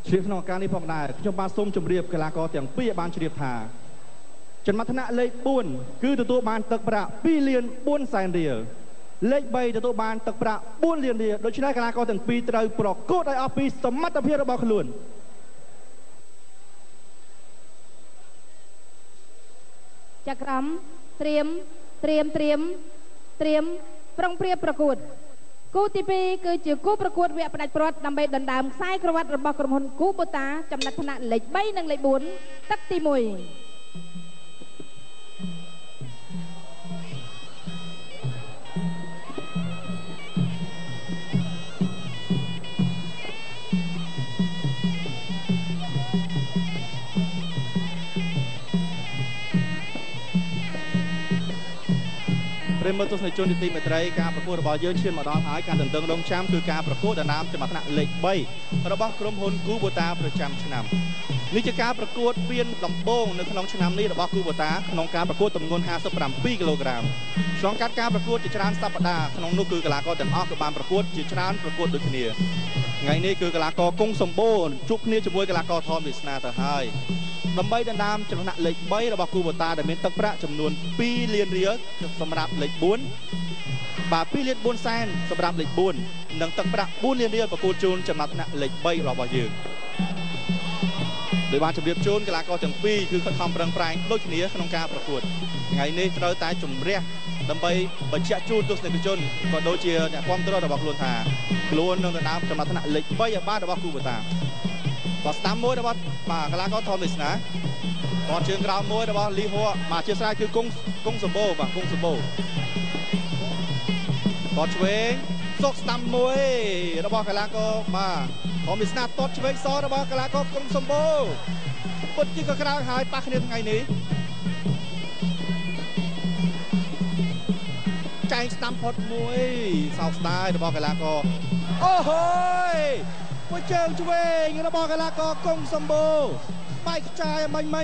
ជ្រាបក្នុងការនេះផងដែរខ្ញុំបានសូមជម្រាបកីឡាករទាំងពីរបានជ្រាបថាចំណាត់ថ្នាក់លេខ4គឺទទួលបានទឹកប្រាក់2លាន4សែនរៀលលេខ3ទទួលបានទឹកប្រាក់4លានរៀលដូច្នេះកីឡាករទាំងពីរត្រូវប្រកួតឲ្យអស់ពីសមត្ថភាពរបស់ខ្លួនចក្រមត្រៀមប្រុងប្រៀបប្រកួតគូទី2គឺជាគូប្រកួតវគ្គផ្ដាច់ព្រាត់ដើម្បីដណ្ដើមខ្សែក្រវ៉ាត់របស់ក្រុមហ៊ុនគូបូតាចំណាត់ថ្នាក់លេខ3និងលេខ4ទឹកទី1 ប្រិមត្តទស្សនិកជនទីមេត្រីការប្រកួតរបស់យើងឈានមកដល់ហើយការដណ្ដឹងរងចាំគឺការប្រកួតដណ្ដើមចំណាត់ថ្នាក់លេខ3របស់ក្រុមហ៊ុនគូបូតាប្រចាំឆ្នាំនេះជាការប្រកួតវៀនដំបូងនៅក្នុងឆ្នាំនេះរបស់គូបូតាក្នុងការប្រកួតទម្ងន់57គីឡូក្រាមឆ្លងកាត់ការប្រកួតជាច្រើនសប្តាហ៍ក្នុងនោះគឺកីឡាករទាំងអស់ក៏បានប្រកួតជាច្រើនប្រកួតដូចគ្នាថ្ងៃនេះគឺកីឡាករគង់សម្បូរជួបគ្នាជាមួយកីឡាករថនវាសនាទៅហើយដើម្បីដណ្ដើមចំណាត់លេខ3របស់គូបូតាដែលមានទឹកប្រាក់ចំនួន2លានរៀលសម្រាប់លេខ4បាទ2លាន4សែនសម្រាប់លេខ4និងទឹកប្រាក់4លានរៀលប្រកួតជូនចំណាត់ថ្នាក់លេខ3របស់យើងដោយបានជម្រាបជូនកីឡាករទាំងពីរគឺខិតខំប្រឹងប្រែងដូចគ្នាក្នុងការប្រកួតថ្ងៃនេះត្រូវតែជំរះដើម្បីបញ្ជាក់ជូនទស្សនិកជនក៏ដូចជាអ្នកគាំទ្ររបស់ខ្លួនថាខ្លួននឹងដណ្ដើមចំណាត់ថ្នាក់លេខ3ឲ្យបានរបស់គូបូតាបាទស្ដាំមួយរបស់បាទកីឡាករថនវាសនាគាត់ជើងក្រោមមួយរបស់លីហួរបាទជាស្រ័យគឺគង់សម្បូរបាទគង់សម្បូរគាត់ឆ្វេងសុកស្ដាំមួយរបស់កីឡាករបាទថនវាសនាតតឆ្វេងសរបស់កីឡាករគង់សម្បូរពុតជាក៏ក្រៅហើយប៉ះគ្នាថ្ងៃនេះចែងស្ដាំផុតមួយសោកស្ដាយរបស់កីឡាករអូហូយមួយជើងឆ្វេងរបស់កីឡាករគង់សម្បូរបែកខ្ចាយមិញ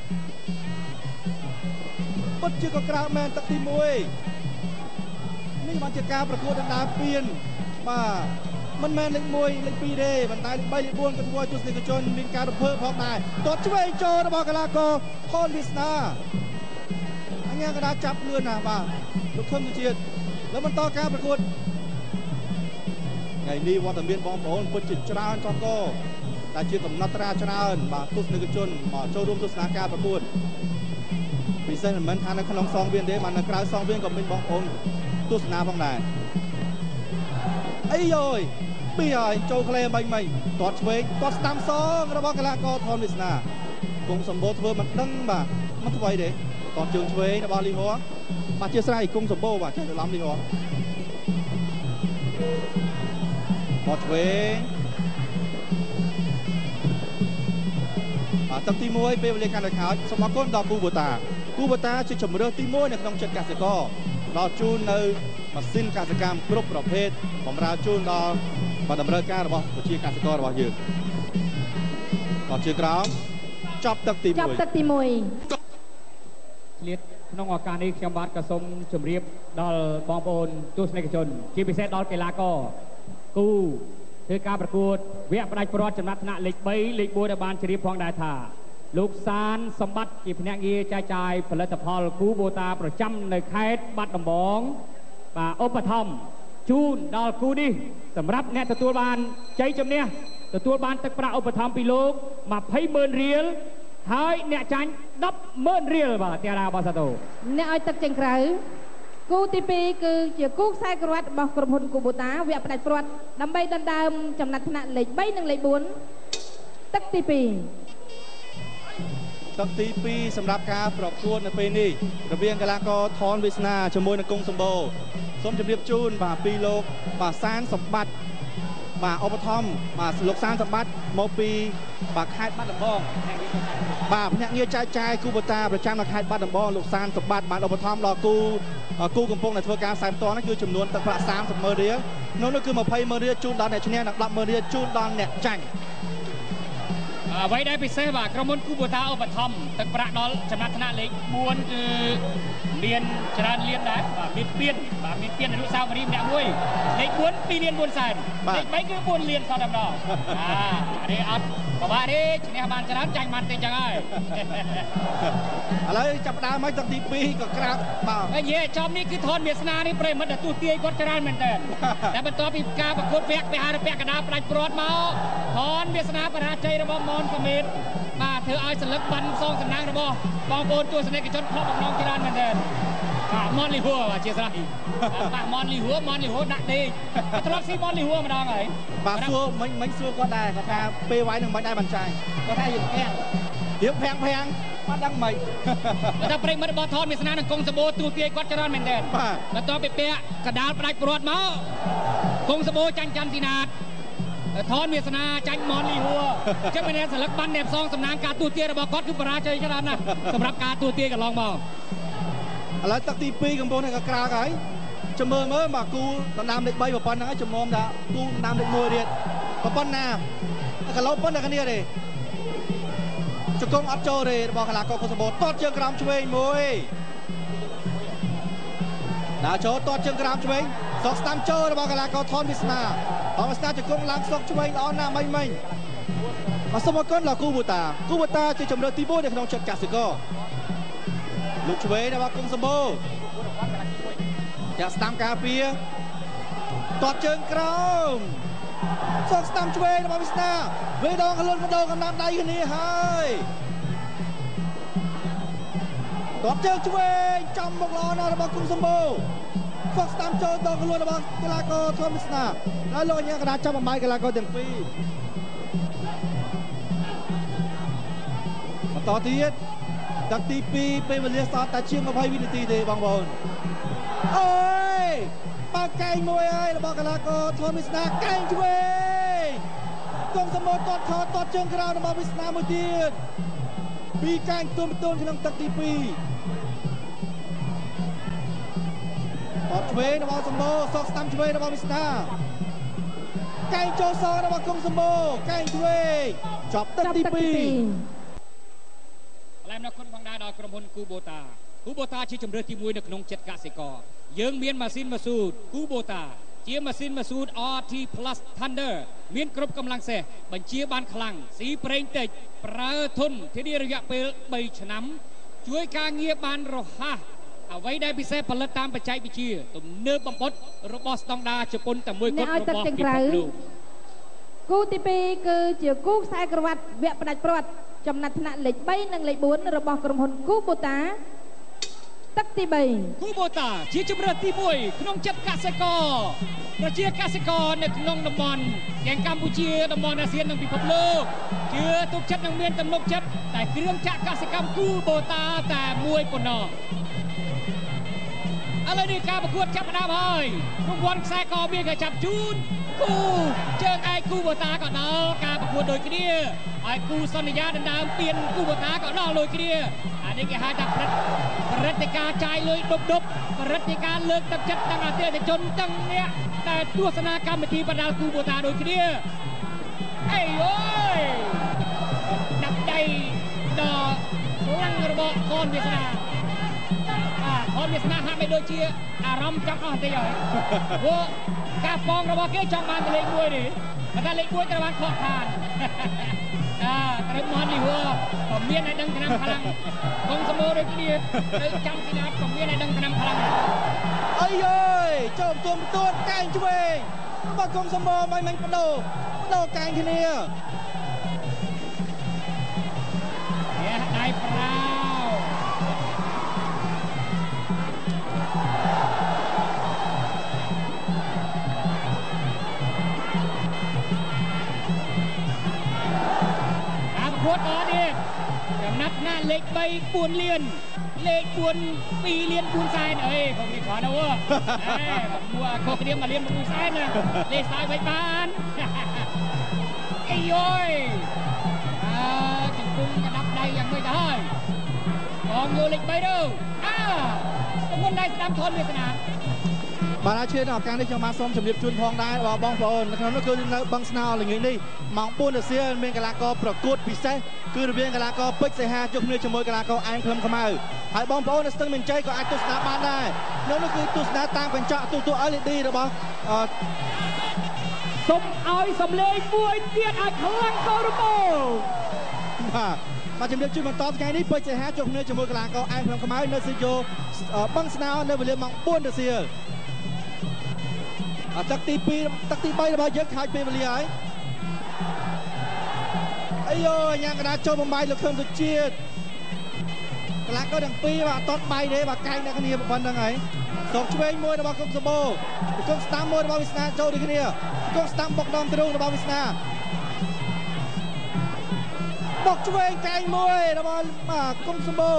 ពុតជាក៏ក្រៅមែនទឹកទី1នេះបានជាការប្រកួតដណ្ដើមពានបាទមិនមែនលេខ1លេខ2ទេប៉ុន្តែលេខ3លេខ4ក៏ធ្វើឲ្យទស្សនិកជនមានការរំភើបផងដែរតតឆ្វេងចូលរបស់កីឡាករថនវាសនាអញ្ញាកដាចាប់លឿនណាបាទលោកខឹមជាតិแล้วបន្តការប្រកួតថ្ងៃនេះវត្តមានបងប្អូនពិតជាច្រើនកកដែលជាកំណត់ត្រាច្រើនបាទទស្សនិកជនមកចូលរួមទស្សនាការប្រកួតពិសេសមិនមែនថានៅក្នុងសងវៀនទេបាទនៅក្រៅសងវៀនក៏មានបងប្អូនទស្សនាផងដែរអីយ៉យពីហើយចូលក្លេមិញទាត់ឆ្វេងទាត់ស្ដាំសងរបស់កីឡាករថនវាសនាគង់សម្បូរធ្វើមិនដឹងបាទមិនធ្វើអីទេទាត់ជើងឆ្វេងរបស់លីហួរបាទជាស្រ័យគង់សម្បូរបាទចេះច្រឡំលីហួរទាត់ឆ្វេងទឹកទី1ពេលវេលាកាន់តែខោចសូមអរគុណដល់គូបូតាជាជំរើសទី1នៅក្នុងចិត្តកសិករដល់ជូននៅម៉ាស៊ីនកសិកម្មគ្រប់ប្រភេទបម្រើជូនដល់តម្រូវការរបស់ប្រជាកសិកររបស់យើងដល់ជាក្រោមចប់ទឹកទី1 ឆ្លៀតក្នុងឱកាសនេះខ្ញុំបាទក៏សូមជម្រាបដល់បងប្អូនទស្សនិកជនជាពិសេសដល់កីឡាករគូធ្វើការប្រកួតវគ្គផ្ដាច់ព្រាត់ចំណាត់ថ្នាក់លេខ3លេខ4ដែលបានជ្រាបផងដែរថាលោកសានសម្បត្តិជាភ្នាក់ងារចែកចាយផលិតផលគូបូតាប្រចាំនៅខេត្តបាត់ដំបងបាទឧបត្ថម្ភជូនដល់គូនេះសម្រាប់អ្នកទទួលបានជ័យជំនះទទួលបានទឹកប្រាក់ឧបត្ថម្ភពីលោក20,000រៀលហើយអ្នកចាញ់10,000រៀលបាទតារាបាសាតូអ្នកឲ្យទឹកចេញក្រៅគូទី2គឺជាគូខ្សែក្រវ៉ាត់របស់ក្រុមហ៊ុនគូបូតាវគ្គផ្ដាច់ព្រាត់ដើម្បីដណ្ដើមចំណាត់ថ្នាក់លេខ3និងលេខ4ទឹកទី2 សម្រាប់ការប្រកួតនៅពេលនេះរវាងកីឡាករថនវាសនាជាមួយនឹងគង់សម្បូរសូមជម្រាបជូនបាទពីលោកបាទសានសម្បត្តិបាទឧបត្ថម្ភបាទលោកសានសម្បត្តិមកពីបាទខេត្តបាត់ដំបងបាទភ្នាក់ងារចែកចាយគូបូតាប្រចាំនៅខេត្តបាត់ដំបងលោកសានសម្បត្តិបានឧបត្ថម្ភដល់គូកំពុងតែធ្វើការផ្សាយផ្ទាល់នេះគឺចំនួនទឹកប្រាក់30,000រៀលក្នុងនោះគឺ20,000រៀលជូនដល់អ្នកឈ្នះនិង10,000រៀលជូនដល់អ្នកចាញ់អ្វីដែលពិសេសបាទក្រុមហ៊ុនគូបូតាឧបត្ថម្ភទឹកប្រាក់ដល់ចំណាត់ថ្នាក់លេខ4គឺមានច្រើនលានដែរបាទមានពៀនអនុស្សាវរីយ៍ម្នាក់មួយលេខ4 2 លាន 4 សែនលេខ3គឺ4លានសតតែម្ដងនេះអត់ពិបាកទេឈ្នះបានច្រើនចាញ់បានតិចចឹងហើយឥឡូវចាប់ដើមមកទឹកទី2ក៏ក្រាបបាទនិយាយចំនេះគឺធនវាសនានេះប្រិមិត្តដែលទូទាយគាត់ច្រើនមែនតើតែបន្ទាប់ពីការប្រកួតវគ្គវិហារពាក់កណ្ដាលផ្ដាច់ព្រាត់មកធនវាសនាបរាជ័យរបស់មនសមេតបាទធ្វើឲ្យសិលឹកបានសងសំណាងរបស់បងប្អូនទស្សនិកជនខកបំណងច្រើនមែនតើបាទមនលីហួរបាទជាស្រ័យបាទមនលីហួរដាក់ដេកធ្លាប់ស៊ីមនលីហួរម្ដងហើយបាទសួរមិញសួរគាត់ដែរគាត់ថាពេលវាយនឹងមិនដែរបានចាញ់គាត់ថាយើងភាំងបាទដឹងមិនតែប្រិមិត្តរបស់ថនវាសនានឹងកុងសបោទូទាយគាត់ច្រើនមែនតើបន្ទាប់ពីពាក់កដាលផ្ដាច់ព្រាត់មកកុងសបោចាញ់ច័ន្ទទីណាតថនវាសនាចាញ់មនលីហួរចឹងមានសិលឹកបានអ្នកផ្សងសំណាងការទូទាយរបស់គាត់គឺបរាជ័យច្រើនណាស់សម្រាប់ការទូទាយកន្លងមកឥឡូវទឹកទី2កំពុងតែក្រាកហើយចាំមើលបាទគូដណ្ដើមលេខ3ប្រព័ន្ធហ្នឹងចំមុំថាគូដណ្ដើមលេខ1រៀតប្រព័ន្ធណាកឡូប៉ុណ្ណឹងគ្នាទេជង្គង់អត់ចូលទេរបស់កីឡាករកុសបោតតជើងក្រោមឆ្វេងមួយដាក់ចូលតតជើងក្រោមឆ្វេងសក់ស្ដាំចូលរបស់កីឡាករថនវាសនាជង្គង់ឡើងសក់ឆ្វេងល្អណាស់មិញបាទសូមអរគុណដល់គូបូតាជាជម្រើសទី1នៅក្នុងចិត្តកសិករលោកឆ្វេងរបស់កុងសម្បូរចាក់ស្ដាំការពារតតជើងក្រោមសក់ស្ដាំឆ្វេងរបស់វិស្នាវេដងខ្លួនបដូរកំណាត់ដៃគ្នាហើយតតជើងឆ្វេងចំមុខល្អណាស់របស់កុងសម្បូរសក់ស្ដាំចូលដងខ្លួនរបស់កីឡាករធម្មវិស្នាហើយលោកអញ្ញាកណ្ដាលចាប់បំបាយកីឡាករទាំងពីរបន្តទៀតទឹកទី2ពេលវេលាសតតែជាង20វិនាទីទេបងប្អូនអូយបើកែងមួយហើយរបស់កីឡាករធនវិស្នាកែងឆ្វេងកុងសម្បូរតតជើងក្រោមរបស់វិស្នាមួយទៀតពីកែងទូនក្នុងទឹកទី2តតឆ្វេងរបស់សម្បូរសក់ស្ដាំឆ្វេងរបស់វិស្នាកែងចូលសងរបស់កុងសម្បូរកែងឆ្វេងចប់ទឹកទី2 ឡែមដល់គុណផងដែរដល់ក្រុមហ៊ុនគូបូតាជាជំរើសទី1នៅក្នុងចិត្តកសិករយើងមានម៉ាស៊ីនម៉ាស៊ូតគូបូតាជាម៉ាស៊ីនម៉ាស៊ូត RT Plus Thunder មានគ្រប់កម្លាំងសេះបញ្ជាបានខ្លាំងស៊ីប្រេងតិចប្រើធន់ធានារយៈពេល3ឆ្នាំជួយការងារបានរហ័សអ្វីដែលពិសេសផលិតតាមបច្ចេកវិទ្យាទំនើបបំផុតរបស់ស្តង់ដារជប៉ុនតែមួយគត់របស់ពិភពលោកគូទី2គឺជាគូខ្សែក្រវ៉ាត់វគ្គផ្ដាច់ព្រាត់ចំណាត់ថ្នាក់លេខ3និងលេខ4របស់ក្រុមហ៊ុនគូបូតាទឹកទី3 គូបូតាជាជម្រើសទី1ក្នុងចិត្តកសិករប្រជាកសិករនៅក្នុងតំបន់ទាំងកម្ពុជាតំបន់អាស៊ាននិងពិភពលោកជឿទុកចិត្តនិងមានទំនុកចិត្តតែគ្រឿងចក្រកសិកម្មគូបូតាតែមួយប៉ុណ្ណោះឥឡូវនេះការប្រកួតចាប់ផ្ដើមហើយរង្វាន់ខ្សែកមានគេចាប់ជូនគូជើងឯកគូបូតាក៏ដល់ការប្រកួតដូចគ្នាហើយគូសន្យាដណ្ដើមពៀនគូបូតាក៏ដល់ដូចគ្នាអានេះគេហៅថាព្រឹត្តិការណ៍ចាយលុយដប់ព្រឹត្តិការណ៍លើកទឹកចិត្តទាំងអតិថិជនទាំងអ្នកតែទស្សនាកម្មវិធីបណ្ដាលគូបូតាដូចគ្នាអេយយដាក់ដៃដល់ខ្លាំងរបស់កូនវាសនាខនវាសនាហាក់បីដូចជាអារម្មណ៍ចង់អស់បន្តិចហើយព្រោះការប៉ងរបស់គេចង់បានលេខ1នេះប៉ុន្តែលេខ1ត្រូវបានខកខានត្រូវមនលីហួរក៏មានឲ្យដឹងឆ្នាំខ្លាំងកុងសម្បូរដូចគ្នាត្រូវចាំពីណាត់ក៏មានឲ្យដឹងឆ្នាំខ្លាំងអីយយចូលទួកែងឆ្វេងរបស់កុងសម្បូរមិនបដូរកែងគ្នាដៃប្រាវអត់ទេចំណាត់ថ្នាក់លេខ3 4លានលេខ4 2លាន 4 សែនអីកុំនេះគ្រាន់ទៅមួខុសគ្នា1លាន 6 សែនលេខស្អីវិញបានអីយយជង្គង់កដាប់ដៃយ៉ាងម៉េចទៅហើយបងយកលេខ3ទៅទម្ងន់ដៃស្ដាំធនវាសនាបបាទហើយឈានដល់ឱកាសនេះខ្ញុំបានសូមជម្រាបជូនផងដែរបងប្អូនក្នុងនោះគឺនៅបឹងស្នោល្ងាចនេះម៉ោង 4 រសៀលមានកីឡាករប្រកួតពិសេសគឺរវាងកីឡាករពេជ្រសីហាជុំគ្នាជាមួយកីឡាករអែមក្លឹមខ្មៅហើយបងប្អូននៅស្ទឹងមានជ័យក៏អាចទស្សនាបានដែរនោះគឺទស្សនាតាមកញ្ចក់ទូរទស្សន៍ LED របស់សូមឲ្យសំឡេងមួយទៀតឲ្យខ្លាំងកោរមោបាទជំរាបជូនបន្តថ្ងៃនេះពេជ្រសីហាជុំគ្នាជាមួយកីឡាករអែមក្លឹមខ្មៅនៅស៊ីយ៉ូបឹងស្នោនៅវេលាម៉ោង 4 រសៀលទឹកទី 2 ទឹកទី 3 របស់យើងខាច់ពេលវេលាហើយអាយយញ៉ាំកណ្ដាលចូលបំបីលោកខឹមសុជាតិកីឡាករទាំងពីរបាទអត់បាយទេបាទកែងអ្នកគ្នាប៉ុណ្្នឹងហើយសោកឆ្វេងមួយរបស់គុកសបូគុកស្តាំមួយរបស់វិស្នាចូលដូចគ្នាគុកស្តាំបុកដងទ្រូងរបស់វិស្នាបុកឆ្វេងកែងមួយរបស់គុកសបូ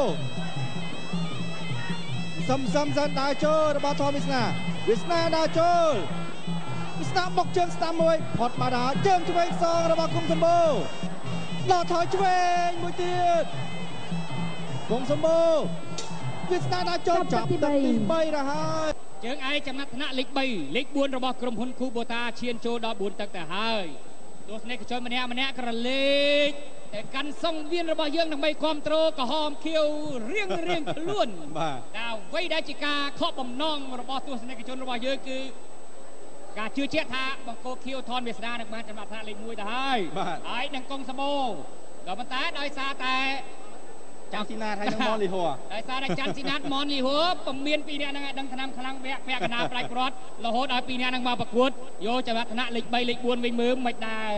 សំសិនដើរចូលរបស់ថមវិស្នាដើរចូលវិស្នាបុកជើងស្តាំមួយផុតមកដល់ជើងឆ្វេងសងរបស់គុកសបូឡោថយឆ្វេងមួយទៀតគុកសបូវិស្នាដើរចូលចាប់ទឹកទី 3 រហូតជើងឯកចំណាត់ថ្នាក់លេខ 3 លេខ 4 របស់ក្រុមហ៊ុនគូបូតាឈានចូលដល់ 4 ទឹកទៅហើយទស្សនិកជនម្នាក់ក្រឡេកតែកាន់សង្វៀនរបស់យើងដើម្បីគ្រប់គ្រងក្រហមខៀវរៀងខ្លួនបាទតែអ្វីដែលជាការខកបំណងរបស់ទស្សនិកជនរបស់យើងគឺការជឿជាក់ថាបង្គោលខៀវថនវាសនានឹងបានចំណាត់ថ្នាក់លេខ 1 ទៅហើយនឹងកុងសបោក៏ប៉ុន្តែដោយសារតែចាំស៊ីណាតហើយនឹងមនលីហួរដោយសារតែចាំស៊ីណាតមនលីហួរពមមាន2នាក់ហ្នឹងឲ្យដឹងឆ្នាំខ្លាំងវគ្គកណ្ដាលផ្ដាច់ព្រាត់រហូតដល់2នាក់ហ្នឹងមកប្រកួតយកចំណាត់ថ្នាក់លេខ 3 លេខ 4 វិញមើលមិនដែរ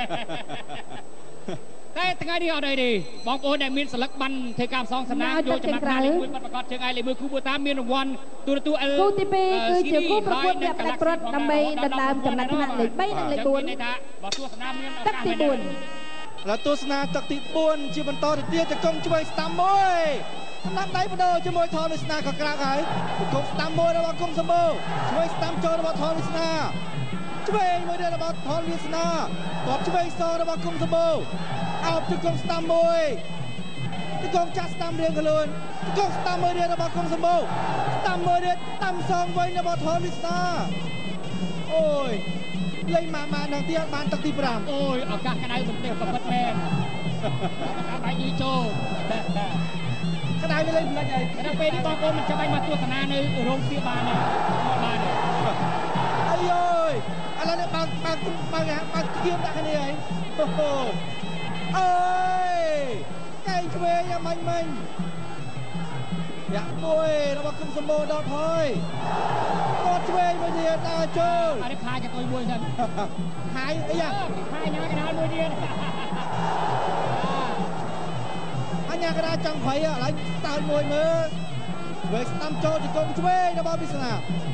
តែថ្ងៃនេះអត់អីទេបងប្អូនដែលមានសិលឹកបានធ្វើការផ្សងសំណាងយកចំណាត់ថ្នាក់លេខ 1 បាត់ប្រកាសជើងឯកលេខ 1 គូបូតាមានរង្វាន់ទូរទស្សន៍ L គូទី 2 គឺជាគូប្រកួតវគ្គផ្ដាច់ព្រាត់ដើម្បីដណ្ដើមចំណាត់ថ្នាក់លេខ 3 និងលេខ 4 នេះថាបើទស្សនាមានឱកាសទី 4 ឡើយទស្សនាទឹកទី 4 ជាបន្តទៅទៀតទៅកុំឆ្វេងស្តាំមួយចំណាប់ដៃបដូរជាមួយថនវិស្នាក៏ក្រាក់ហើយគុំស្តាំមួយរបស់គុំសម្បូរឆ្វេងស្តាំចូលរបស់ថនវិស្នាឆ្វេងមួយទៀតរបស់ថនវិស្នាគាត់ឆ្វេងសងរបស់គុំសម្បូរអោបទៅគុំស្តាំមួយទៅគុំចាក់ស្តាំរៀងខ្លួនទៅគុំស្តាំមួយទៀតរបស់គុំសម្បូរស្តាំមួយទៀតតាំសងវិញរបស់ថនវិស្នាអូយលេងម៉ានឹងទៀតបានទឹកទី5 អូយឱកាសក្តៅមិនទេក៏ពិតមែនតាមបាយយីចូលក្តៅលេងផ្លិចហើយដល់ពេលនេះបងប្អូនមិនចាំបាច់មកទស្សនានៅរោងសៀបានទេអាយយឥឡូវនេះបើគៀមដាក់គ្នាហើយអើយកែងឆ្វេងយ៉ាងមាញ់យ៉ាក់មួយរបស់គុំសម្បូរដល់ថយគាត់ឆ្វេងមួយទៀតដើរចូលអានេះខាយចតុយមួយសិនខាយអីយ៉ាខាយញ៉ាំកណ្ដាលមួយទៀតអញ្ញាកណ្ដាលចង់ព្រៃឥឡូវតើមួយមើលវិញស្ដាំចូលទៅគុំឆ្វេងរបស់វិស្នា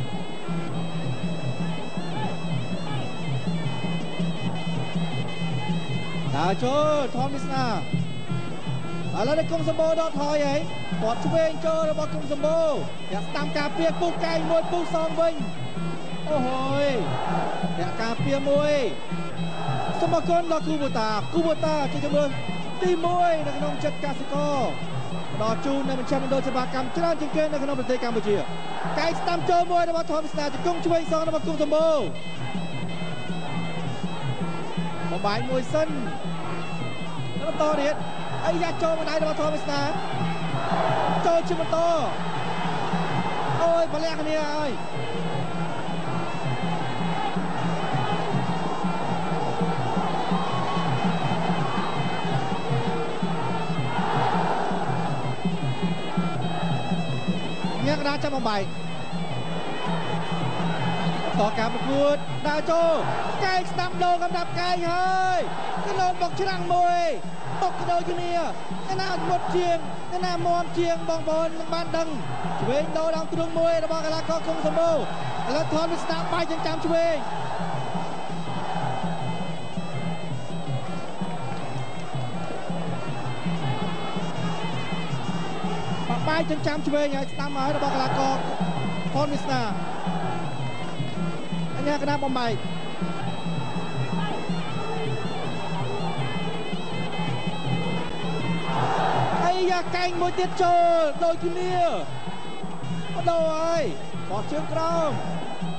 ដើរចូលថនវិស្នាឥឡូវនេះគុំសម្បូរដល់ថយហើយគាត់ឆ្វេងចូលរបស់គុំសម្បូរយ៉ាស្ដាំការពារពុះកែងមួយពុះសងវិញអូហូយយ៉ាការពារមួយសូមអរគុណដល់គូបូតាជាជំរឿនទី1នៅក្នុងចិត្តកសិករផ្ដល់ជូននៅមជ្ឈមណ្ឌលសេវាកម្មច្រើនជាងគេនៅក្នុងប្រទេសកម្ពុជាកែងស្ដាំចូលមួយរបស់ថនវិស្នាជង្គង់ឆ្វេងសងរបស់គុំសម្បូរបំបាយមួយសិនបន្តទៀតអីយ៉ាចូលមកដៃរបស់ថនវិស្នាចូលជាបន្តអូយបលះគ្នាហើយញ៉ាំកណ្ដាលចាំបំបាយតការប្រកួតដើរចូលកែងស្ដាំដូរកំដាប់កែងហើយគឺលោតបុកច្រាំងមួយបុកកដោគ្នាឯណាមុតជាងឯណាមមជាងបងប្អូននឹងបានដឹងឆ្វេងដូរដល់ទ្រូងមួយរបស់កីឡាករគុំសម្បូរឥឡូវថនវិស្នាបាយចិញ្ចាំឆ្វេងបាយចិញ្ចាំឆ្វេងហើយស្ដាំហើយរបស់កីឡាករថនវិស្នាអញ្ញាកណ្ដាលបំបាយយ៉ាកែងមួយទៀតចូលដូចគ្នាបដូរហើយបោះជើងក្រោម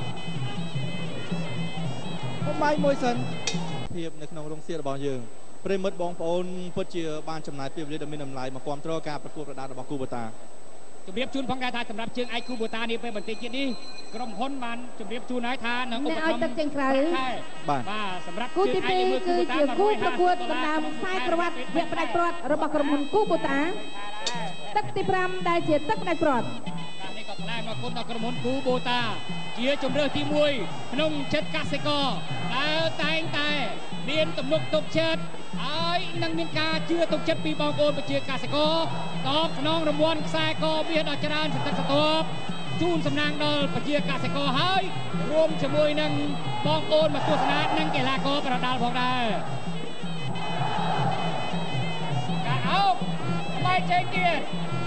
ម៉ៃមួយសិនភាពនៅក្នុងរោងសៀករបស់យើងប្រិមិត្តបងប្អូនពិតជាបានចំណាយពេលវេលាដ៏មានតម្លៃមកគ្រប់គ្រងការប្រកួតប្រដាល់របស់គូបូតាជម្រាបជូនផងដែរថាសម្រាប់ជើងឯកគូបូតានេះពេលបន្តិចទៀតនេះក្រុមហ៊ុនបានជម្រាបជូនហើយថានឹងឧបត្ថម្ភទឹកជើងក្រៅបាទសម្រាប់គូទី2គឺជាគូប្រកួតដណ្ដើមខ្សែក្រវ៉ាត់វគ្គផ្ដាច់ព្រាត់របស់ក្រុមហ៊ុនគូបូតាទឹកទី5ដែលជាទឹកផ្ដាច់ព្រាត់នេះក៏ថ្លែងអរគុណដល់ក្រុមហ៊ុនគូបូតាជាជម្រើសទី1ក្នុងចិត្តកសិករដែលតែងតែមានទំនុកទុកចិត្តហើយនឹងមានការជឿទុកចិត្តពីបងប្អូនប្រជាកសិករតបស្នងរង្វាន់ខ្សែកមានដល់ច្រើនសន្តិសន្ទាប់ជូនសំណាងដល់ប្រជាកសិករហើយរួមជាមួយនឹងបងប្អូនមកទស្សនានិងកីឡាករប្រដាល់ផងដែរការអោបផ្លែចេញទៀត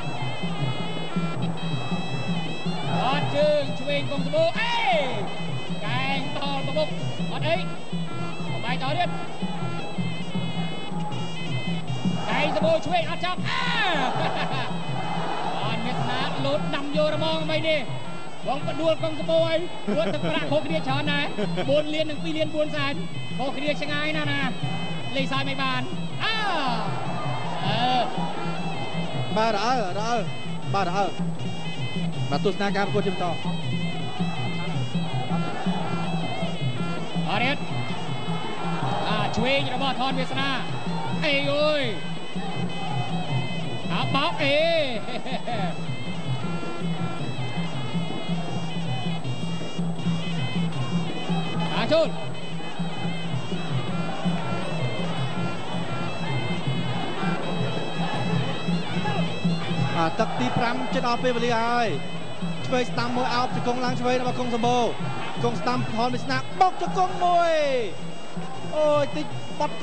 អត់ជើងឆ្វេងកងស្បូអេកែងតល់ប្រមុខអត់អីបាយតទៀតកែងស្បូឆ្វេងអត់ចាប់អត់មានស្នាលោតដាំយករមងមិននេះបងបដួលកងស្បូឲ្យរួចទឹកប្រាក់ខុសគ្នាច្រើនដែរ4លាននិង2លាន4សែនខុសគ្នាឆ្ងាយណាស់ណាលេខសាយមិនបានបាទរអើមកទស្សនាការប្រកួតជាបន្តអរេតឆ្វេងរបស់ថនវាសនាអេអើយបោកអេចូលទឹកទី5ជិតដល់ពេលវេលាហើយឆ្វេងស្ដាំមួយអោបជង្គង់ឡើងឆ្វេងរបស់កុងសម្បូរកុងស្ដាំថនវាសនាបុកជង្គង់មួយអូយតិចបត់ក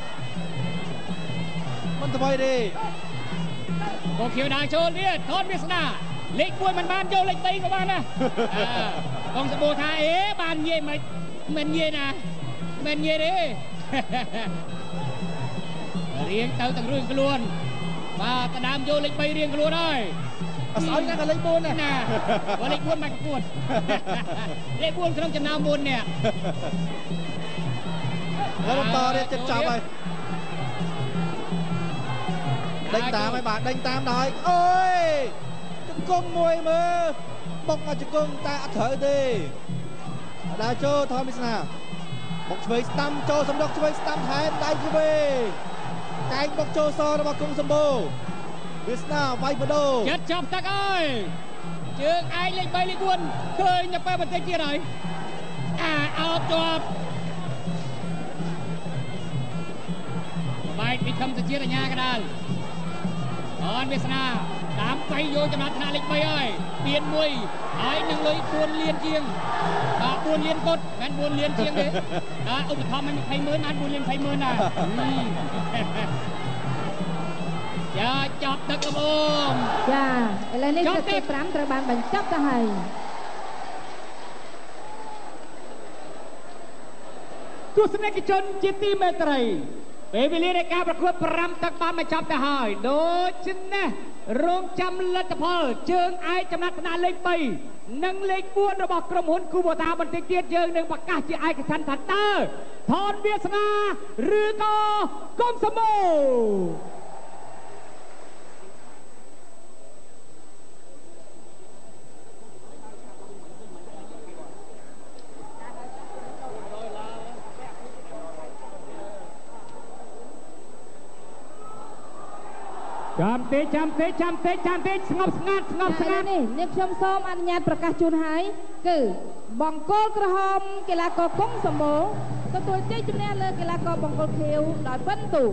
មិនទៅទេកូខៀវដល់ចូលទៀតថនវាសនាលេខ1មិនបានយកលេខ3ក៏បានណាកុងសម្បូរថាអេបាននិយាយមិននិយាយណាមិននិយាយទេរៀងទៅទាំងរឿងខ្លួនបាទតដើមយកលេខ3រៀងខ្លួនហើយអស្អុយណាស់ក៏លេខ4 ណាបើលេខ4មិនប្រកួតលេខ4ក្នុងចំណោម4នេះហើយបន្តទៀតចិត្តចាប់ហើយដេញតាមហើយបាទដេញតាមដល់អូយជង្គង់មួយមើលបុកមកជង្គង់តែអត់ត្រូវទេដើរចូលថនវិស្នាបុកឆ្វេងស្ដាំចូលសម្រុកឆ្វេងស្ដាំថែមដៃឆ្វេងកែងបុកចូលសរបស់កុងសម្បូរវាសនាវាយបដូរចិត្តចាប់ទឹកអើយជើងឯងលេខ3លេខ4ឃើញតែពេលបន្តិចទៀតហើយអោបជាប់បែកពីខំទៅជាតិអាញាកដាលអនវាសនាតាមបៃយកចំណាត់ថ្នាក់លេខ3ហើយពៀនមួយហើយនឹងលុយ4លានជាង4លានគាត់មិន4លានជាងទេឧបត្ថម្ភមិន20,000បាន4លាន20,000ដែរចាចាប់ទឹកអមចាឥឡូវនេះទឹកទី5ត្រូវបានបញ្ចប់ទៅហើយទស្សនិកជនជាទីមេត្រីពេលវេលានៃការប្រកួត5ទឹកបានបញ្ចប់ទៅហើយដូច្នេះរងចាំលទ្ធផលជើងឯកចំណាត់ថ្នាក់លេខ3និងលេខ4របស់ក្រុមហ៊ុនគូបូតាបន្តិចទៀតយើងនឹងប្រកាសជាឯកច្ឆន្ទថាតើថនវាសនាឬក៏កុំសម្បូរចាំតិចស្ងប់ស្ងាត់នេះនាងខ្ញុំសូមអនុញ្ញាតប្រកាសជូនហើយគឺបង្គោលក្រហមកីឡាករកុងសម្បូរទទួលជ័យជំនះលើកីឡាករបង្គោលខៀវដោយពិនទូ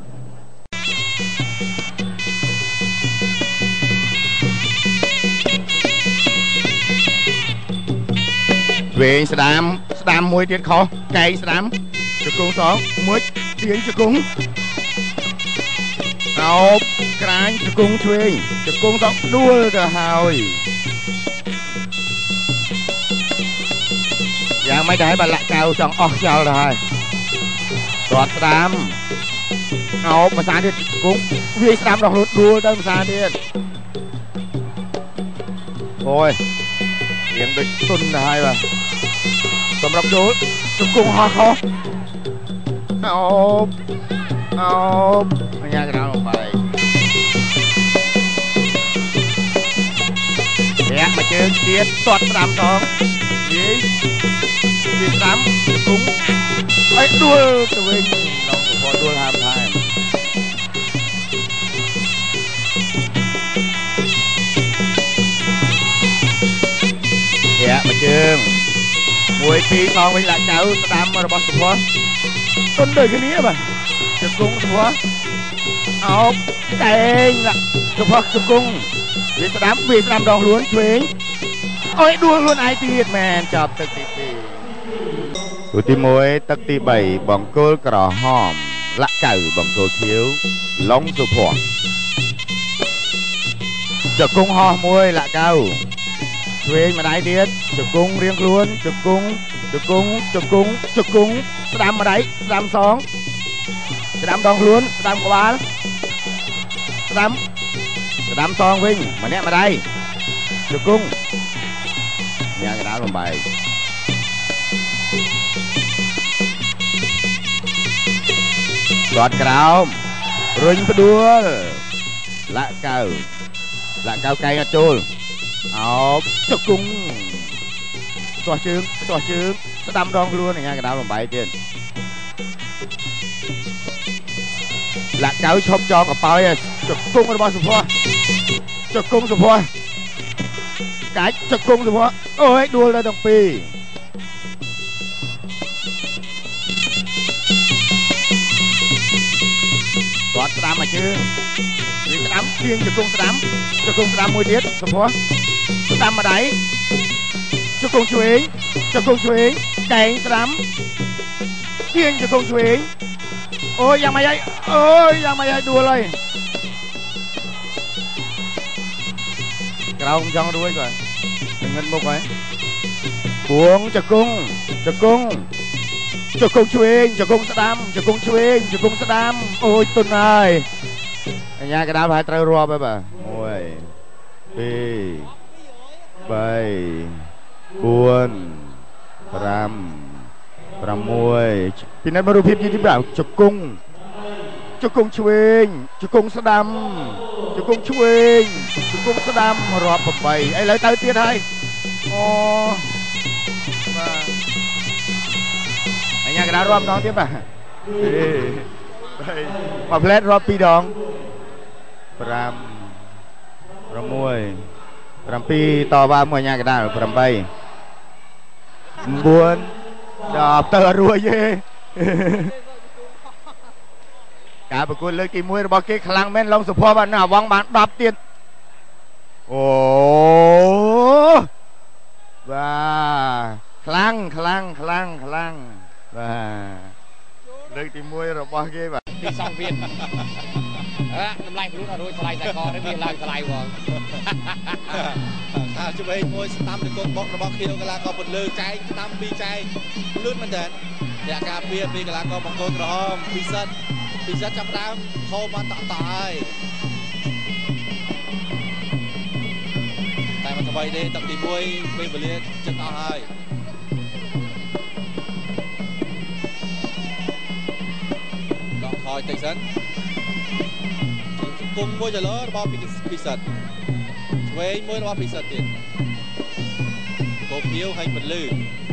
វែងស្ដាមមួយទៀតខុសកែងស្ដាំជង្គង់សងមួយទាញជង្គង់អោបក្រាញជង្គង់ឆ្វេងជង្គង់សងដួលទៅហើយយ៉ាងមិនដែរបាក់លាក់កៅចង់អស់ខ្យល់ទៅហើយគាត់ស្ដាំអោបភាសាទៀតជង្គង់វាយស្ដាំដល់លូតដួលទៅភាសាទៀតអូយរៀងដូចទុនទៅហើយបាទสำหรับโยจุกกุ้งฮอเขาเอาพยายามกระดาลงไปแยกมาเจอเตียนตอดสามสองยี่สิบสามจุกกุ้งไอ้ดูตัวเองน้องพอดูทำไทยแยกมาเจอมวยปีทองเป็นหลักเจ้าตามระบบสุภาพต้นเดือนนี้ป่ะจุกกุ้งสุภาพเอาเก่งละสุภาพจุกกุ้งวีสนามดองล้วนช่วยโอ้ยดูล้วนไอตีดแมนจับตึกตีอุติมวยตึกตีใบบองโกลกระหอมละเก่าบองโกลเขียวล้องสุภาพจุกกุ้งห่อมวยละเก่าช่วยมาได้เดียดจุกกุ้งเรียงล้วนจุกกุ้งสนามมาได้สนามสองสนามดองล้วนสนามกวาลสนามซองวิ่งมาเนี้ยมาได้จุกกุ้งเนี่ยกระดาษลงไปกอดกระดาวรุ่งประดัวละเก้าไก่กระโจลเอาจุกกุ้งตัวชื้นสนามดองล้วนอย่างเงี้ยกระดาษลงไปเจนละเก้าชอบจองกับเปล่าเนี่ยจุกกุ้งระบายสุภาพจุกกุ้งสุภาพกายจุกกุ้งสุภาพโอ้ยดูเลยตรงปีกอดสนามมาชื่อมีสนามเพียงจุกกุ้งสนามมวยเดียดสุภาพสนามมาไหนจุกกุ้งช่วยแก่งสนามเพียงจุกกุ้งช่วยโอ้ยยังไม่ได้ดูเลยเราจองด้วยก่อนเงินบุกไว้พวงจุกกุ้งช่วยจุกกุ้งสดำจุกกุ้งช่วยจุกกุ้งสดำโอ้ยตุนนายไอ้ยากระดาษหายตรรัวไปป่ะโอ้ยปีใบบวนรำมวยพี่นัทมาดูพิบยี่ที่บ่าวจุกกุ้งช่วยจุกกุ้งสดำจุกกุ้งช่วยจุกกุ้งสดำรอผมไปไอ้เลยเตยเตี้ยไทยอ๋อไอ้ยากระดาษรอบน้องเตี้ยป่ะมาเพลทรอบปีดองรำมวยรำปีต่อว่ามวยยากระดาษรำไปบวนดอบเตอรัวเย่การประกวดเลยกี่มวยบอกเกคลังแม่นลองสุภาพบ้านหน้าวังบ้านดับเตียนโอ้ว้าคลังว้าเลยกี่มวยเราบอกเกแบบที่สองเวียนน้ำลายรู้รู้ทลายใส่คอได้มีลายทลายวงจะไปมวยสตัมในกองบอกระบอกเขียวกะลาก็บนเลือใจสตัมปีใจลื่นมันเด่นอยากการเปียปีกะลาก็บังโกกระหอมปีเซตจับดามโทรมาต่อแต่มันทำไมได้ตัดตีมวยไม่เปลี่ยนจะตายดอกคอยติดสันกุ้งมวยจะล้อบอลปีเซตเว้ยมวยระบปีเซตเด่นโกเขียวให้มันลื่น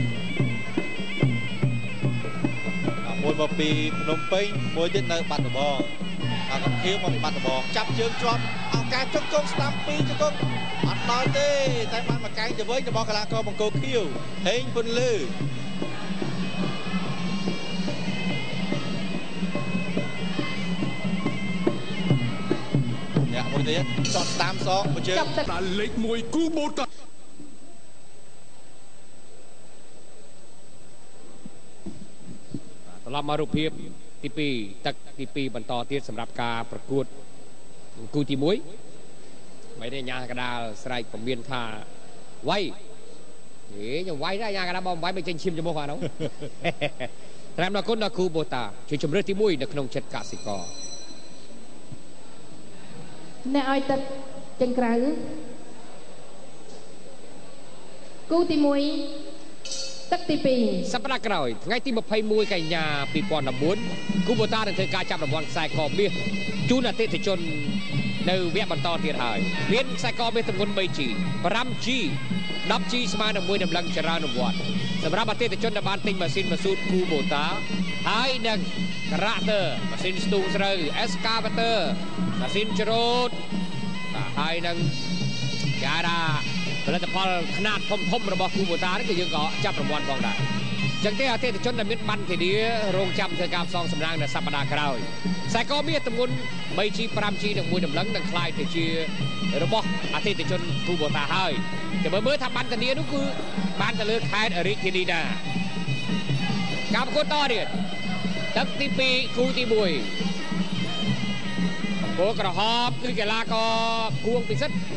มวยมาปีพนมเป้งมวยเด่นในบัตรบอลกับเขียวมาเป็นบัตรบอลจับเชือกจอมเอาการจุกสตัมปีจุกอัดน้อยเต้แต่มันมาแกงจะเว้ยจะบอกกลางก็บังโกเขียวเฮงพนลื่นเนี่ยมวยเด่นจอดตามซองมาเจอตัดเล็กมวยกู้โบตสำหรับมารูปเพียบที่ปีบรรทอเทียสำหรับการประกวดกูตีมวยไม่ได้ยากระดาษสไลด์ผมเบียนท่าไว้ยังไว้ได้ยากระดาษบอมไว้ไม่เจนชิมจะโมกว่าน้องแรมนักคนนักคูโบตาช่วยชมเรื่องที่มวยนักนงเช็ดกาสิกอในอ้อยตัดจังกระกูตีมวยទឹកទី2 សប្តាហ៍ក្រោយថ្ងៃទី21កញ្ញា2014គូបូតានឹងធ្វើការចាប់រង្វាន់ខ្សែកមាសជូនអតិថិជននៅវគ្គបន្តទៀតហើយមានខ្សែកមាសទម្ងន់ 3G 5G 10G ស្មើនឹង1តម្លឹងច្រើនរង្វាន់សម្រាប់អតិថិជនដែលបានទិញម៉ាស៊ីនម៉ាស៊ូតគូបូតាហើយនឹងការ៉ាក់ទ័រម៉ាស៊ីនស្ទូងស្រូវ Excavator ម៉ាស៊ីនច្រូតហើយនឹងការ៉ាផលិតផលខ្នាតធំរបស់គូបូតានេះគឺយើងក៏ចាប់រង្វាន់ផងដែរចឹងទេអតិថិជនដែលមានបានធានារងចាំធ្វើការផ្សងសំណាងនៅសប្តាហ៍ក្រោយខ្សែកមាសទម្ងន់ 3G 5G និង1តម្លឹងនឹងក្លាយទៅជារបស់អតិថិជនគូបូតាហើយតែមើលថាបានធានានោះគឺបានទៅលើខេត្តរាជធានីណាការប្រកួតតទៀតទឹកទី2គូទី1គោក្រហមគឺកីឡាករគួងពិសិដ្ឋ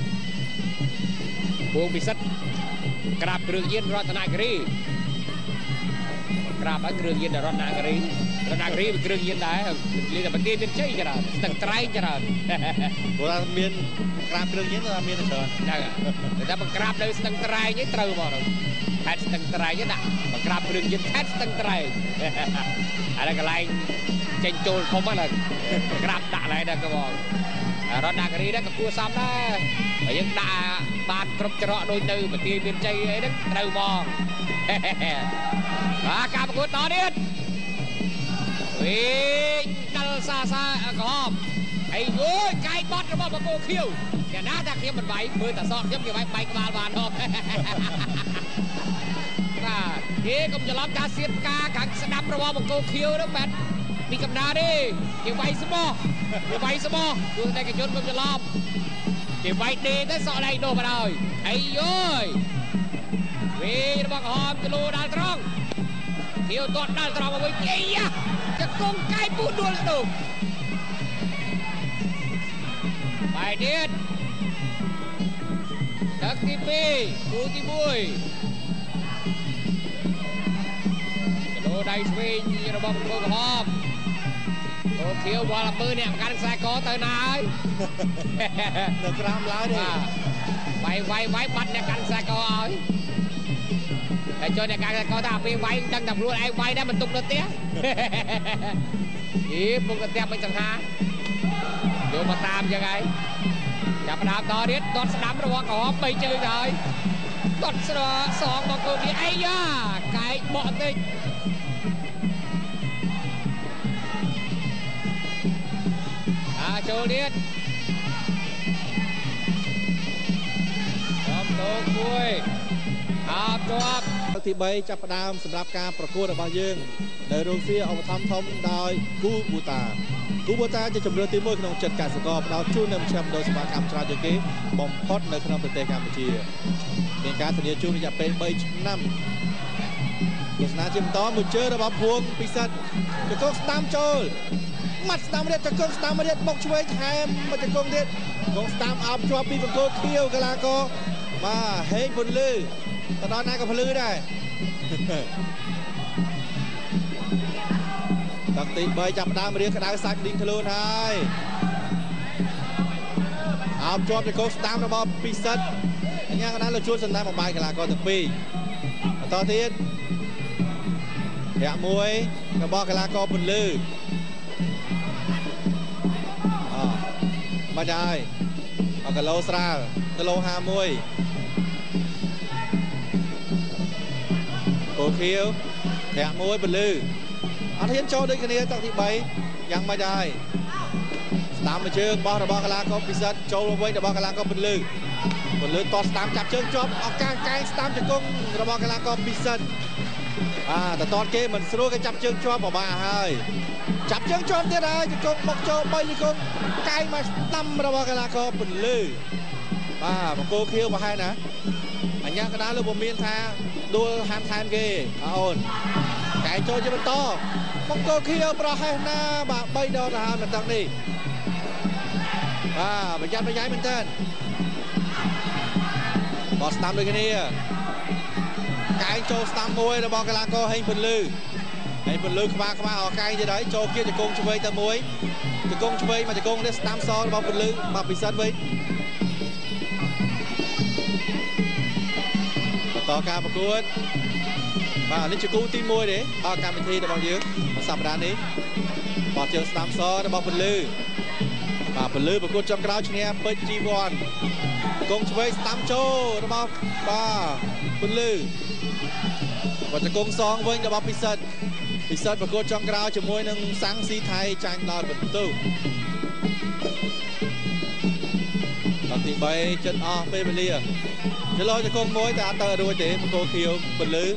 ក្រាបគ្រឿងញៀនរតនគិរីក្រាបហើយគ្រឿងញៀនរតនគិរីវាគ្រឿងញៀនដែរលីតែបន្ទាយមានជ័យច្រើនស្ទឹងត្រែងច្រើនព្រោះថាមានក្រាបគ្រឿងញៀនថាមានច្រើនហ្នឹងតែបង្ក្រាបនៅស្ទឹងត្រែងឯងត្រូវមកនោះខេត្តស្ទឹងត្រែងដាក់បង្ក្រាបគ្រឿងញៀនខេត្តស្ទឹងត្រែងអានេះកន្លែងចេញចូលធំហ្នឹងក្រាបដាក់ឡើងដែរក៏បងរតនគិរីដែរក៏គួរសមដែរហើយយើងដាក់បានគ្រប់ច្រកដូចនៅបន្ទាយមានជ័យអីហ្នឹងត្រូវមកការប្រកួតតទៀតវិញដល់សាក្រហមអីអូយកាយបត់របស់បកគោខៀវយ៉ាងណាថាខ្ញុំមិនវាយមើលតែសតខ្ញុំគេវាយបែកក្បាលបានហប់បាទគេកុំច្រឡំថាសៀតការខាងស្ដាំរបស់បកគោខៀវនោះបាទពីកំណើតទេគេវាយស្មោះគឺតែកជនកុំច្រឡំគេវាយដេទៅសក់ដៃនោះបាត់ហើយអីយោយវិញរបស់ក្រហមគីឡូដល់ត្រង់ខៀវទាត់ដល់ត្រង់មកវិញអីយ៉ាចកងកាយពូដួលនោះបាយទៀតទឹកទី2គូទី1គីឡូដៃឆ្វេងរបស់គោក្រហមគោខៀវវល់អំពើអ្នកកាន់ខ្សែកទៅណាហើយនៅក្រោមឡើយទេវាយបាត់អ្នកកាន់ខ្សែកឲ្យតែចូលអ្នកកាន់ខ្សែកថាពេលវាយដឹងតែខ្លួនឯងវាយដែរមិនទុកនៅផ្ទះពុកទៅផ្ទះមិនសង្ហាយកមកតាមចឹងហើយចាប់ផ្ដើមតទៀតទាត់ស្ដាំរបស់ក្រហម3ជើងហើយទាត់ស្រសងមកគោវាអីយ៉ាកែកបកតិចចូលទៀតចំតោគួយជាប់ទី3ចាប់ផ្ដើមសម្រាប់ការប្រកួតរបស់យើងនៅរោងសៀឧបត្ថម្ភធំដោយគូបូតាជាជម្រើសទី1ក្នុងចិត្តកសិករផ្ដល់ជូននៅមជ្ឈមណ្ឌលសេវាកម្មច្រើនជាងគេបំផុតនៅក្នុងប្រទេសកម្ពុជាមានការធានាជូនរយៈពេល3ឆ្នាំទស្សនាជាបន្តមួយជើងរបស់ភួងពិសិដ្ឋចកស្ដាំចូលម៉ាត់ស្ដាំរៀតចកស្ដាំរៀតបុកឆ្វេងថែមមកចកទៀតកងស្ដាំអោបជាប់ពីបង្គោលខៀវកីឡាករបាទហេងពន្លឺទៅដល់ណាក៏ភ្លឺដែរទឹកទី3ចាប់ដើមរៀងក្តៅសាច់ឌីងខ្លួនហើយអោបជាប់ចកស្ដាំរបស់ពិសិដ្ឋអញ្ញាកណ្ដាលលោកជួនសន្តានបំបាយកីឡាករទាំងពីរបន្តទៀតរាក់មួយរបស់កីឡាករពន្លឺមកហើយគីឡូស្រាលគីឡូ51គោខៀវធាក់មួយពលឺអត់ហ៊ានចូលដូចគ្នាទឹកទី3យ៉ាងម៉េចហើយស្ដាំមួយជើងបោះរបស់កីឡាករពិសិដ្ឋចូលមកវិញរបស់កីឡាករពលឺតតស្ដាំចាប់ជើងជាប់ឱកាសកែងស្ដាំជង្គង់របស់កីឡាករពិសិដ្ឋតតគេមិនស្រួលគេចាប់ជើងជាប់ពិបាកហើយចាប់ជើងជាប់ទៀតហើយជង្គង់មកចូល3ជង្គង់កែងមកស្ដាំរបស់កីឡាករពលឺបង្គោលខៀវប្រហែលណាអញ្ញាកណ្ដាលលោកពុំមានថាដួលហាមថែមគេអូនកែងចូលជាបន្តបង្គោលខៀវប្រហែលណាបាទ3ដងទៅហើយមិនទឹកនេះប្រយ័ត្នប្រយែងមែនតើបោះស្ដាំដូចគ្នាកែងចូលស្ដាំមួយរបស់កីឡាករហេងពន្លឺខ្វាអកែងទៀតហើយចូលគៀចង្គង់ឆ្វេងទៅមួយជង្គង់ឆ្វេងមកជង្គង់នេះស្ដាំសរបស់ពន្លឺមកពិសិដ្ឋវិញបន្តការប្រកួតបាទនេះជាគូទី1ទេកម្មវិធីរបស់យើងសប្តាហ៍នេះបោះជើងស្ដាំសរបស់ពលឺបាទពលឺប្រកួតចុងក្រោយឈ្នះពេជ្រ G1 កងឆ្វេងស្ដាំចូលរបស់បាទពលឺវត្តកងសងវិញរបស់ពិសិដ្ឋប្រកួតចុងក្រោយជាមួយនឹងសាំងស៊ីថៃចាញ់ដល់បន្ទូដល់ទី3ចិត្តអស់ពេលវេលាចលោចកងមួយតែអត់ទៅរួចទេបង្គោលខៀវពលឺ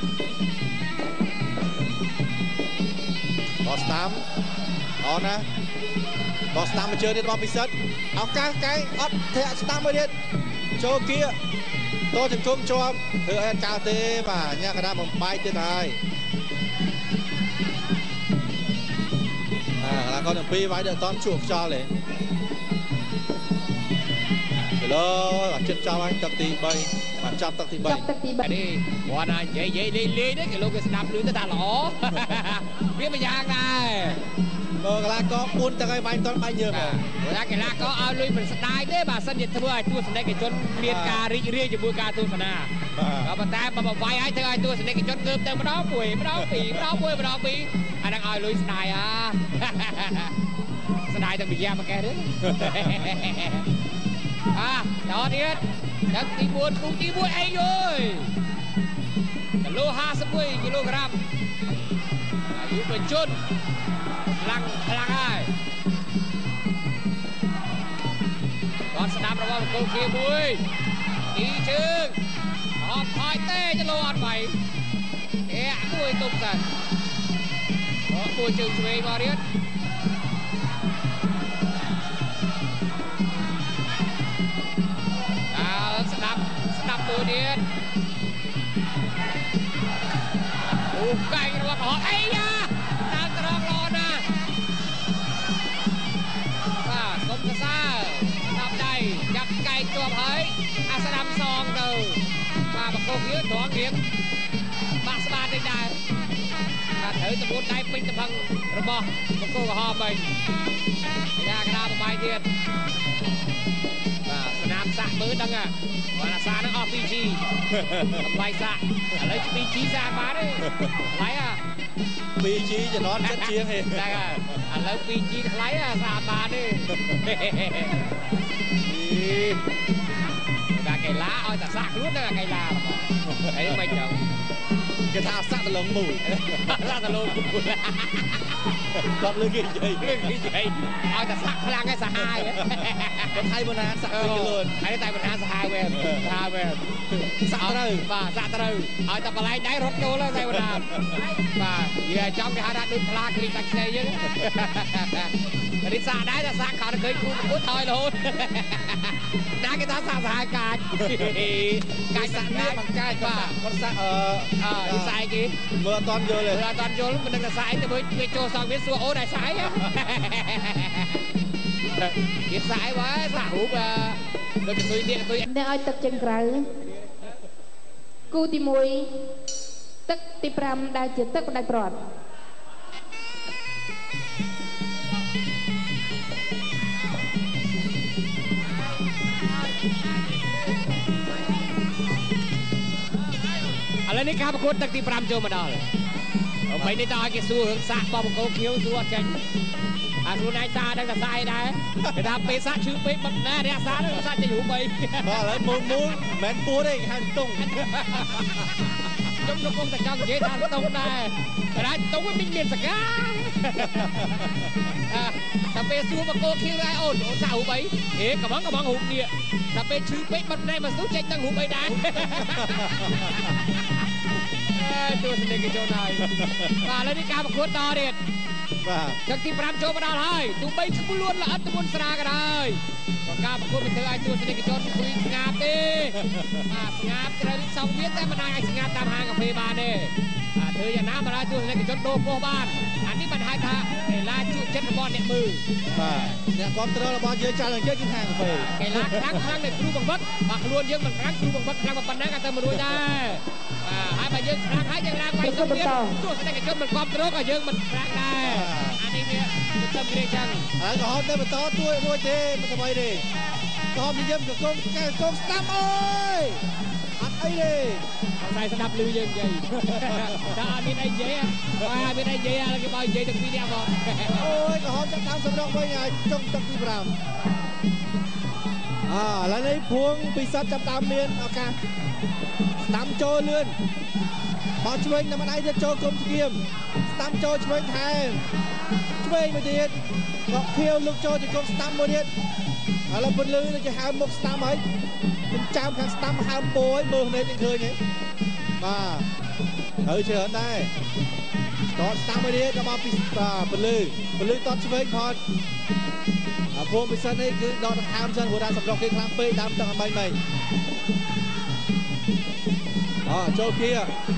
បោះស្ដាំអត់ណាបោះស្ដាំមកជើងទៀតរបស់ពិសិដ្ឋឱកាសកែអត់ធាក់ស្ដាំមួយទៀតចូលគៀតោះជង្គង់ជាប់ធ្វើអីអត់កៅទេបាទញ៉ាកណ្ដាលបំបែកទៀតហើយកន្លងគាត់ទាំងពីរវាយដល់អត់តន់ជួបខ្យល់ទេឡូបាទចិត្តចប់ហើយទឹកទី3បាទចាប់ទឹកទី3 ចាប់ទឹកទី3 នេះគាត់ណានិយាយលេងនេះគេលោកគេស្ដាប់ឮទៅថាល្អវាមួយយ៉ាងដែរមើលកីឡាករ4ទឹកហើយវាយមិនទាន់បែកញើសបាទព្រោះថាកីឡាករឲ្យលុយមិនស្ដាយទេបាទសិនជាធ្វើឲ្យទស្សនិកជនមានការរីករាយជាមួយការទស្សនាបាទប៉ុន្តែបើវាយឲ្យធ្វើឲ្យទស្សនិកជនងើបទៅម្ដងមួយម្ដងពីរម្ដងមួយម្ដងពីរអានឹងឲ្យលុយស្ដាយស្ដាយទាំងវិញ្ញាមកកែទេដល់ទៀតទឹកទី4គូទី1អីយយគីឡូ51គីឡូក្រាមអាយុបញ្ជនខ្លាំងហើយគាត់ស្ដាប់របស់បង្គោលខៀវមួយទីជើងអត់ថយទេចលោអត់បៃមួយទុកសិនមួយជើងឆ្វេងមកទៀតស្ដាប់មួយទៀតអូកែងរបស់ហត់អីយ៉ាតាមត្រង់ល្អណាស់បាទសុំសរសើរស្ដាប់ដៃចាប់កែងជាប់ហើយស្ដាំសងទៅបាទបង្គោលវាត្រង់រៀងបាក់ស្បាតទៅដែរបាទត្រូវទម្ងន់ដៃពេញតំណរបស់បង្គោលក្រហមវិញយ៉ាកណ្ដាលបាយទៀតបាទស្នាមសាក់មើលដឹងបាទអាសានឹងអស់ 2G តម្លៃសាក់ឥឡូវ 2G សាក់បានទេថ្លៃ 2G ជំនាន់ចិត្តជាងទេហ្នឹងឥឡូវ 2G ថ្លៃសាក់បានទេបាទកីឡាឲ្យតែសាក់ខ្លួនហ្នឹងកីឡាអីមិនចឹងគេថាសាក់តលងមូលសាក់តលងមូលគាត់លើគេនិយាយឲ្យតែសាក់ខ្លាំងឲ្យសាហាវគាត់ថៃបណ្ណាសាក់ពេញខ្លួនហើយតែបណ្ណាសាហាវវិញសាហាវវិញសាក់ត្រូវបាទសាក់ត្រូវឲ្យតែបលែងដៃរត់ចូលតែបណ្ណាបាទនិយាយចង់គេហៅថាដូចខ្លាគ្រីសាច់ខ្ចីយើងនេះសាក់ដែរតែសាក់ខោឃើញគូពុតថយរហូតណាគេថាសាក់សាហាវកាចសាក់នេះបង្កាចបាទគាត់សាក់និស័យគេមើលអត់តន់យល់ទេអត់តន់យល់មិនដឹងថាសាក់អីទៅវាចូលសងវាសួរអូនឲ្យសាក់អីគេសាក់អីវ៉ាសាក់រូបដូចកទុយនេះកទុយអ្នកឲ្យទឹកចេញក្រៅគូទី1ទឹកទី5ដែលជាទឹកផ្ដាច់ព្រាត់ឥឡូវនេះការប្រកួតទឹកទី5ចូលមកដល់បីនេះតើឲ្យគេសួររឿងសាក់បោះបង្គោលខៀវសួរអត់ចាញ់ខ្លួនឯងសាដឹងតែសាអីដែរគេថាពេលសាឈឺពេកបឹកណារះសានឹងសាចេញរូបអីបាទឥឡូវមូលមិនមែនពួតទេគេហៅតុងខ្ញុំកំពុងតែចង់និយាយថាតុងដែរតែតុងវាមានសកាតែពេលសួរបង្គោលខៀវដែរអូនសារូបអីកំងរូបនេះតែពេលឈឺពេកបឹកណែមកសួរចេញដឹងរូបអីដែរទស្សនិកជនហើយបាទឥឡូវនេះការប្រកួតតទៀតបាទទឹកទី5ចូលមកដល់ហើយទោះបីឈ្មោះលួនល្អិតទមុនស្រាក៏ដោយក៏ការប្រកួតមិនធ្វើឲ្យទស្សនិកជនគួយស្ងាត់ទេបាទស្ងាត់ត្រូវសងទៀតតែមិនអាចស្ងាត់តាមហាងកាហ្វេបានទេបាទធ្វើយ៉ាងណាមិនឲ្យទស្សនិកជនដូរពោះបានអានេះមិនហៅថាកីឡាជក់ចិត្តរបស់អ្នកមើលបាទអ្នកគ្រប់គ្រងរបស់យើងចាស់នឹងយើងគឺហាងកាហ្វេកីឡាខ្លាំងនៃគ្រូបង្វឹកបាទខ្លួនយើងមិនខ្លាំងគ្រូបង្វឹកខ្លាំងប៉ុណ្ណាក៏ទៅមិនរួចដែរហើយបើយើងខ្លាំងហើយយើងឡើងវាយសុំទៀតទស្សនិកជនមិនគ្រប់គ្រងក៏យើងមិនខ្លាំងដែរអានេះវាទៅគ្រាចឹងហើយក៏ហត់ទៅបន្តទួយរួចទេមិនស្អីទេក៏ហត់និយាយកង្គកែកងស្ដាំអើយអត់អីទេខ្សែស្ដាប់ឮយើងនិយាយតែអត់មានអីនិយាយបាទមានអីនិយាយគេបើនិយាយទាំងពីរនាក់មកអូយក្រហមចាប់តាមសម្រុកវិញហើយចុងទឹកទី5ឥឡូវនេះភួងពិសិដ្ឋចាប់តាមមានឱកាសស្ដាំចូលលឿនបោះឆ្វេងតែម្ដាយទៀតចូលគុំស្គៀមស្ដាំចូលឆ្វេងថែមឆ្វេងមួយទៀតក៏ខៀវលុកចូលទៅគុំស្ដាំមួយទៀតឥឡូវពន្លឺទៅជាហើមមុខស្ដាំហើយចាំខាងស្ដាំហើមពោឲ្យមើលនេះឃើញទេបាទហើយជឿដែរតតស្ដាំមួយទៀតក៏មកពីពន្លឺតតឆ្វេងផតភួងពិសិដ្ឋនេះគឺដកដង្ហើមសិនព្រោះថាសម្រុកគេខ្លាំងពេកដើមទឹកអំបីចូលគៀ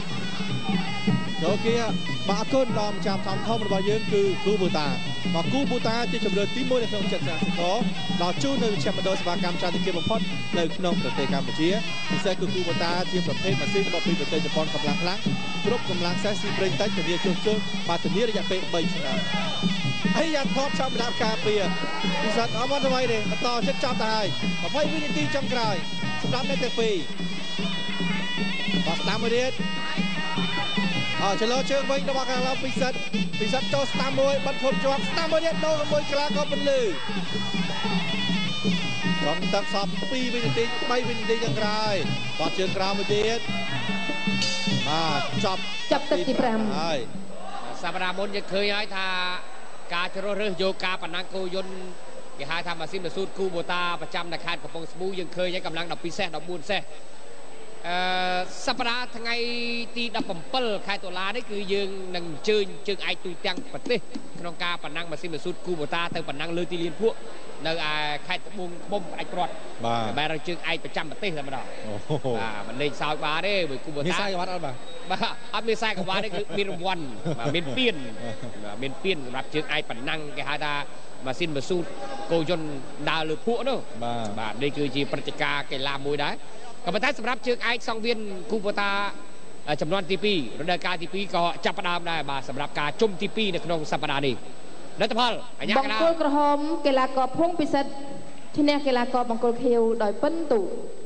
បាទអរគុណដល់ម្ចាស់ធំរបស់យើងគឺគូបូតាបាទគូបូតាជាជំរឿនទី1នៅក្នុងចិត្តកសិករដល់ជូននៅវិជ្ជាមណ្ឌលសេវាកម្មចន្ទគៀបំផុតនៅក្នុងប្រទេសកម្ពុជាពិសេសគឺគូបូតាជាប្រភេទម៉ាស៊ីនរបស់ពីប្រទេសជប៉ុនកម្លាំងខ្លាំងគ្រប់កម្លាំងសេះស៊ីប្រេងតិចធានាជួសជុលបាទធានារយៈពេល3ឆ្នាំហើយយ៉ាងថតចាប់ដាក់ការពារពិសិដ្ឋអមត់អ្វីទេបន្តចិត្តចាប់ទៅហើយ20វិនាទីចុងក្រោយសម្រាប់អ្នកទាំងពីរបាទស្ដាំមួយទៀតចលោជើងវិញរបស់ខាងឡៅពិសិដ្ឋចូលស្ដាំមួយបិទធំជាប់ស្ដាំមួយទៀតដូរជាមួយក្លាក៏ពន្លឺចំទឹកសល់2វិនាទី3វិនាទីចុងក្រោយបោះជើងក្រោមមួយទៀតបាទចាប់ទឹកទី5 ហើយសប្តាហ៍មុនយើងឃើញហើយថាការជ្រើសរើសយកការបណ្ណាំងគោយន្តគេហៅថាម៉ាស៊ីនម៉ាស៊ូតគូបូតាប្រចាំនៅខេត្តកំពង់ស្ពូយើងឃើញហើយកម្លាំង12សេះ14សេះសប្តាហ៍ថ្ងៃទី17ខែតុលានេះគឺយើងនឹងអញ្ជើញជើងឯកទូទាំងប្រទេសក្នុងការបណ្ណាំងម៉ាស៊ីនម៉ាស៊ូតគូបូតាទៅបណ្ណាំងលើទីលានភក់នៅឯខេត្តត្បូងឃ្មុំផ្ដាច់ព្រាត់បាទបែរជើងឯកប្រចាំប្រទេសតែម្ដងបាទមិនលេងសើចបាទទេមួយគូបូតាមានខ្សែក្រវ៉ាត់អត់បាទអត់មានខ្សែក្រវ៉ាត់ទេគឺមានរង្វាន់បាទមានពានសម្រាប់ជើងឯកបណ្ណាំងគេហៅថាម៉ាស៊ីនម៉ាស៊ូតគោយន្តដើរលើភក់នោះបាទនេះគឺជាព្រឹត្តិការណ៍កីឡាមួយដែរក៏ប៉ុន្តែសម្រាប់ជើងឯកសង្វៀនគូបូតាចំនួនទី2រដូវកាលទី2ក៏ចាប់ផ្ដើមដែរបាទសម្រាប់ការជុំទី2នៅក្នុងសប្តាហ៍នេះលទ្ធផលអញ្ញាកណ្ដាលបង្គោលក្រហមកីឡាករភួងពិសិដ្ឋឈ្នះកីឡាករបង្គោលខៀវដោយពិនទូ